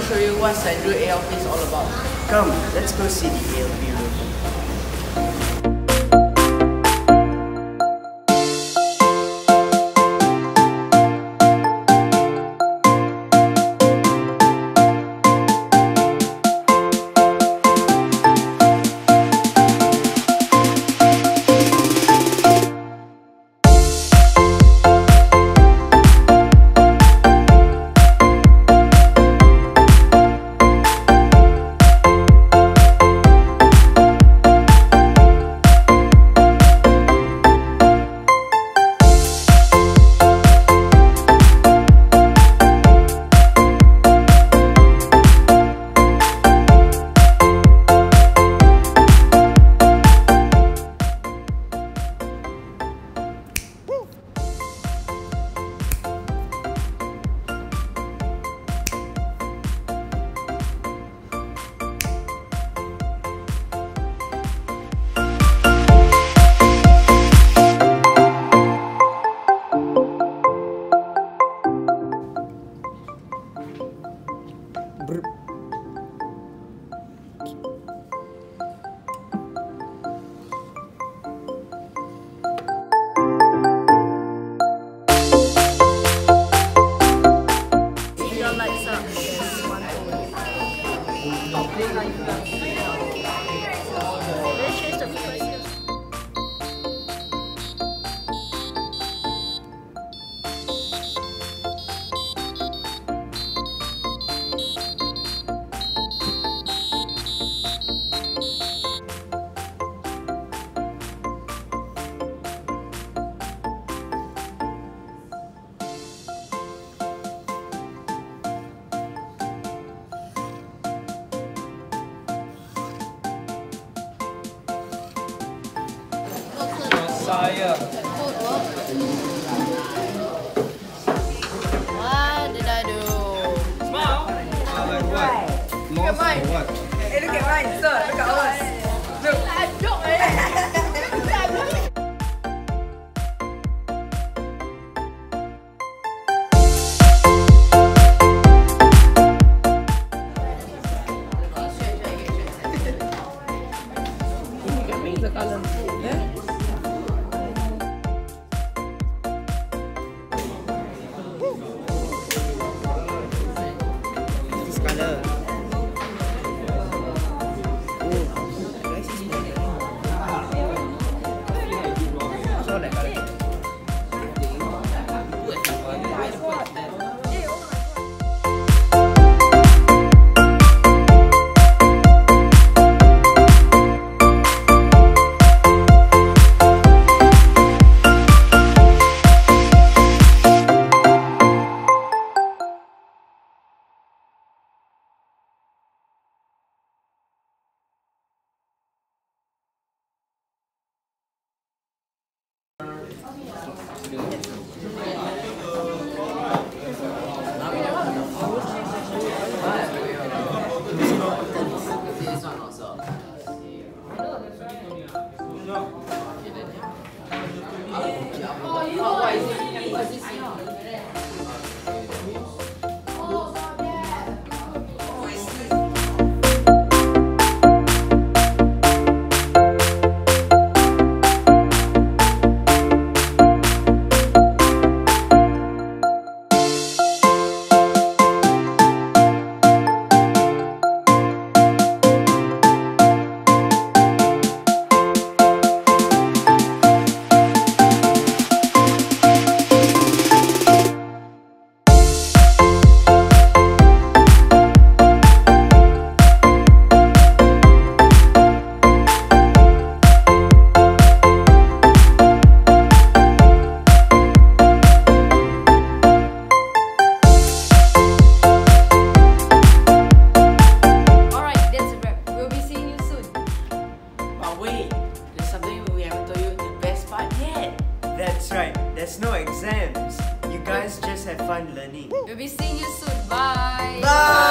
show you what Sandro ALP is all about. Come, let's go see the ALP room. Saya. What did I do? Smile. Like what? Lost or what? Hey, look at mine, sir. Look at ours. Look. This color. That's right, there's no exams. You guys just have fun learning. We'll be seeing you soon. Bye. Bye!